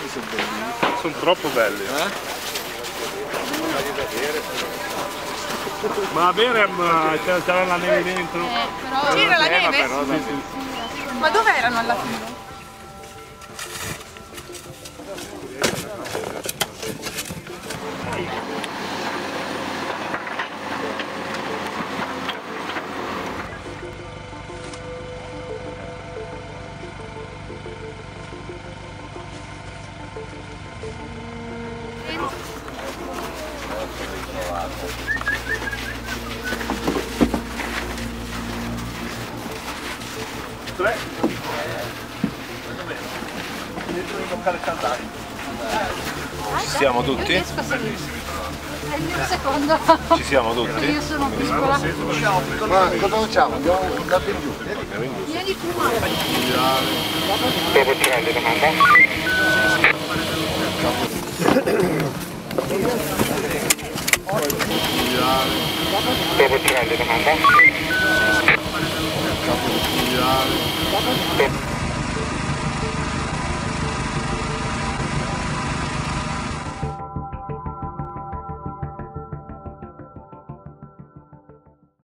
Sono troppo belli. Ma a bere c'era la neve dentro. Però... C'era la neve? Però, sì. Ma dove erano alla fine? Ci siamo tutti? È il mio secondo. Ci siamo tutti? Io sono piccola. Ma cosa facciamo? Andiamo andate in giù. Vieni tu. Dopo tirare domanda. Dopo tirare domanda.